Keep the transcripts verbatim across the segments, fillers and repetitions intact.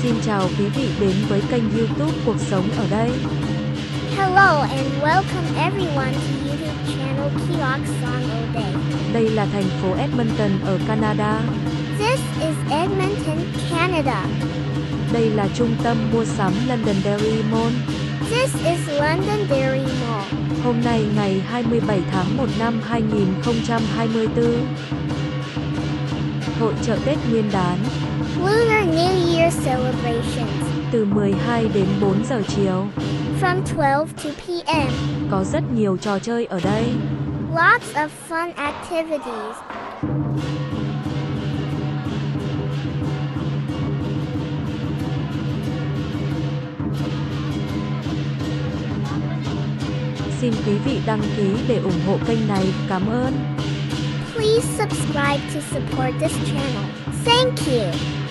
Xin chào quý vị đến với kênh YouTube Cuộc Sống ở đây. Hello and welcome everyone to YouTube channel Keoksong O'Day. Đây là thành phố Edmonton ở Canada. This is Edmonton, Canada. Đây là trung tâm mua sắm Londonderry Mall. This is Londonderry Mall. Hôm nay ngày hai mươi bảy tháng một năm hai nghìn không trăm hai mươi tư. Hội chợ Tết Nguyên đán. Lunar New Year celebrations. Từ mười hai đến bốn giờ chiều. From twelve to p m Có rất nhiều trò chơi ở đây. Lots of fun activities. Xin quý vị đăng ký để ủng hộ kênh này. Cảm ơn. Please subscribe to support this channel. Thank you.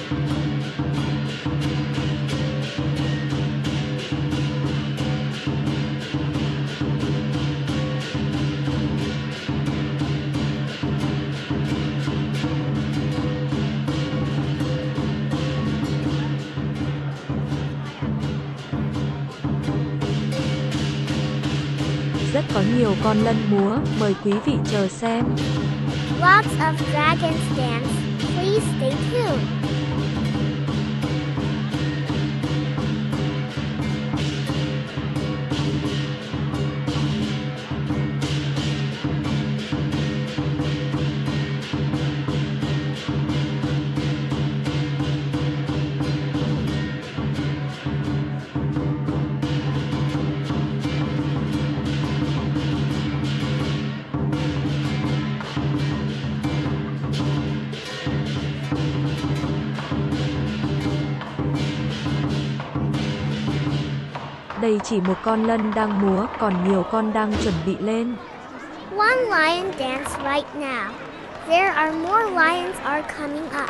Rất có nhiều con lân múa, mời quý vị chờ xem. Lots of dragons dance. Please stay tuned. Đây chỉ một con lân đang múa, còn nhiều con đang chuẩn bị lên. One lion dance right now. There are more lions are coming up.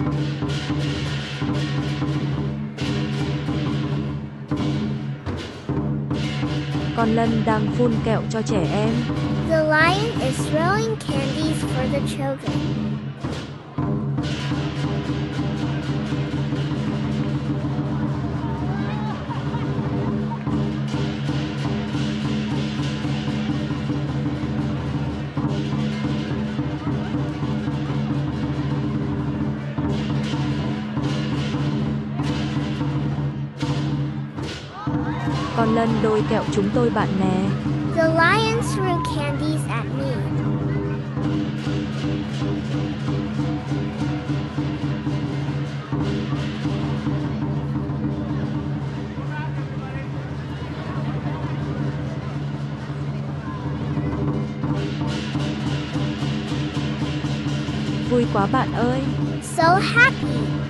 Con lân đang phun kẹo cho trẻ em. The lion is throwing candies for the children. Con lân đôi kẹo chúng tôi bạn nè. The lion threw candies at me. Vui quá bạn ơi. So happy.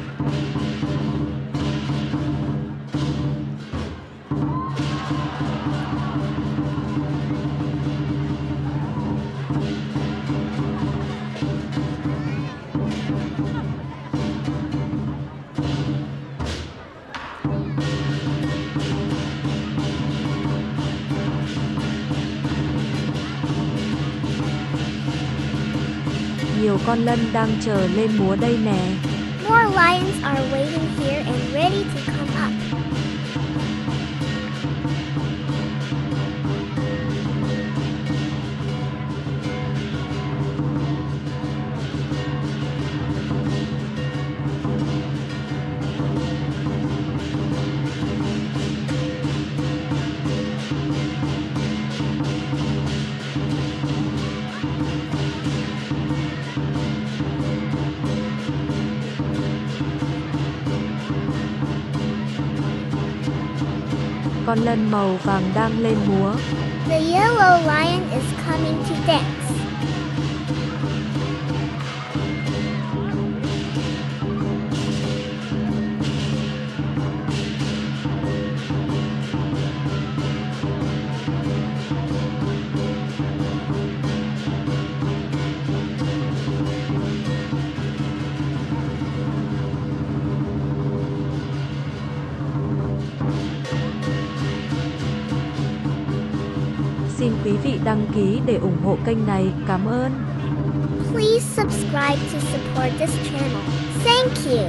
Nhiều con lân đang chờ lên múa đây nè. More lions are waiting here and ready to come up. Con lân màu vàng đang lên múa. The yellow lion is coming to dance. Xin quý vị đăng ký để ủng hộ kênh này, cảm ơn. Please subscribe to support this channel. Thank you.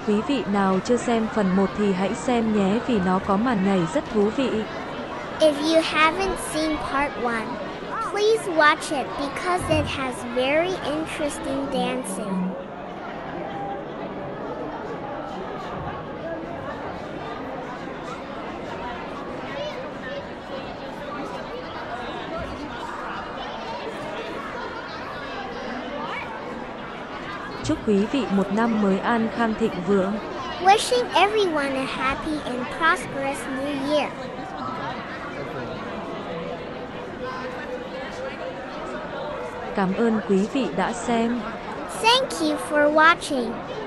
quý vị nào chưa xem phần một thì hãy xem nhé vì nó có màn nhảy rất thú vị. If you haven't seen part one, please watch it because it has very interesting dancing. Chúc quý vị một năm mới an khang thịnh vượng. Wishing everyone a happy and prosperous new year. Cảm ơn quý vị đã xem. Thank you for watching.